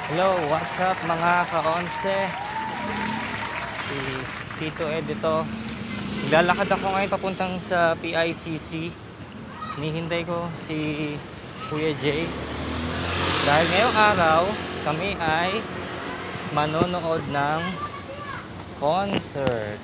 Hello, what's up mga ka-onse? Si Tito Ed ito. Naglalakad ako ngayon papuntang sa PICC. Hinihintay ko si Kuya Jay. Dahil ngayong araw, kami ay manonood ng concert.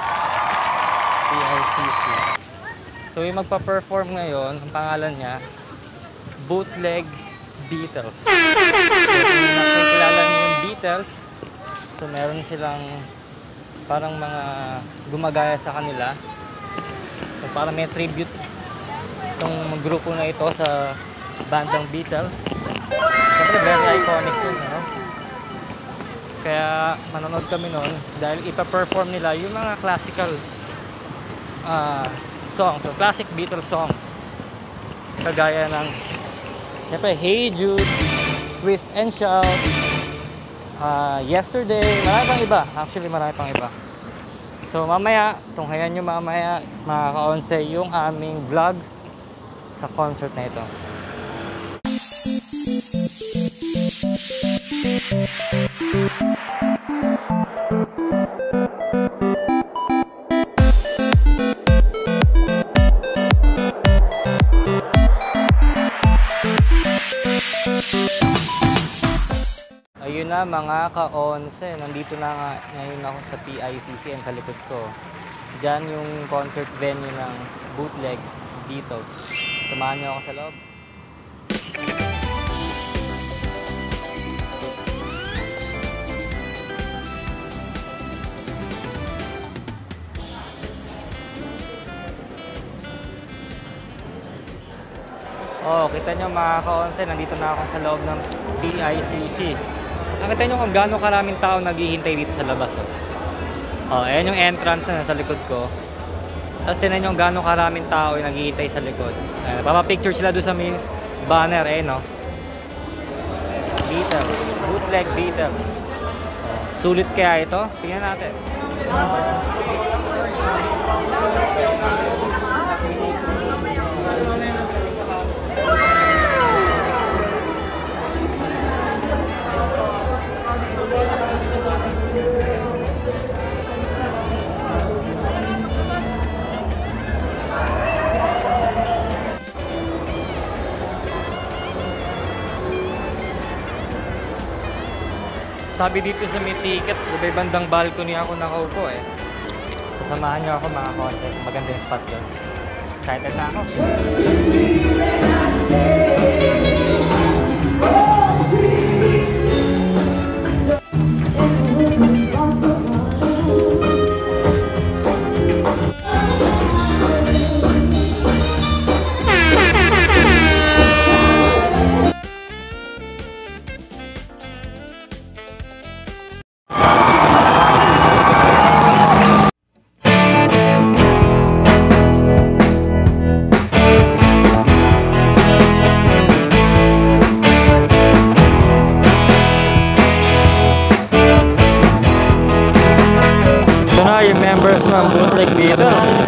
PICC. So yung magpa-perform ngayon, ang pangalan niya, Bootleg Beatles. So kung nakikilala niyo yung Beatles, so meron silang parang mga gumagaya sa kanila. So para may tribute itong grupo na ito sa bandang Beatles. Siyempre very iconic yun, no? Kaya manonood kami nun dahil ipa-perform nila yung mga classical songs, so classic Beatles songs. Kagaya ng siyempre Hey Jude, Twist and Shout, Yesterday, marami pang iba. Actually marami pang iba. So mamaya, tunghayan nyo mamaya mga ka-onse yung aming vlog sa concert na ito. Ayun na mga ka-onse, nandito na nga ngayon ako sa PICC and sa likod ko. Diyan yung concert venue ng Bootleg Beatles. Samahan niyo ako sa loob. Oh, kita nyo mga ka-onse, nandito na ako sa loob ng PICC. Nakita nyo kung gaano karaming tao naghihintay dito sa labas. Oh, ayan yung entrance na nasa likod ko. Tapos tinan nyo kung gaano karaming tao yung naghihintay sa likod. Papapicture sila doon sa may banner, no? Beatles, Bootleg Beatles. Oh, sulit kaya ito? Tingnan natin. Sabi dito sa may ticket, sa may bandang balcony ako nakaupo eh. Sasamahan nyo ako mga ka-onse, maganda yung spot doon. Excited na ako. Yung members ng Bootleg Beatles.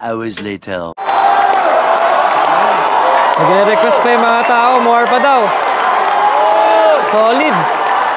hours later. Nagre-request pa yung mga tao, more pa daw. Solid.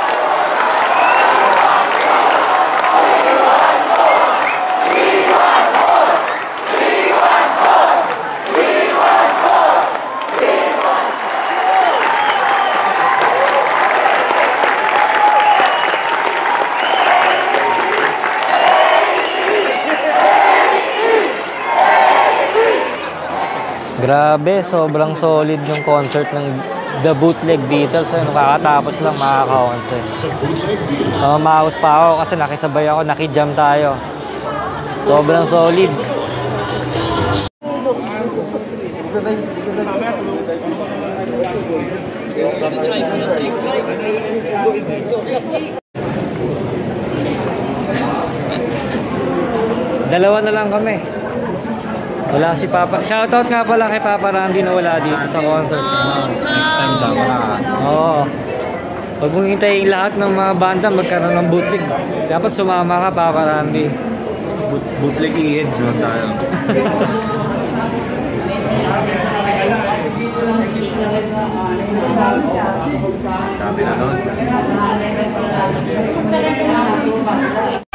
Grabe, sobrang solid ng concert ng The Bootleg Beatles. Nakakatapos lang makaka-concert. Maus pa ako kasi nakisabay ako, nakijam tayo. Sobrang solid. Dalawa na lang kami. Wala si Papa. Shoutout nga pala kay Papa Randy na wala dito sa concert. Next time sama ka. Oo. Huwag mong hintayin lahat ng mga banda magkaroon ng bootleg. Dapat sumama ka, Papa Randy. Bootleg i-heads mo tayo. Sabi na nun.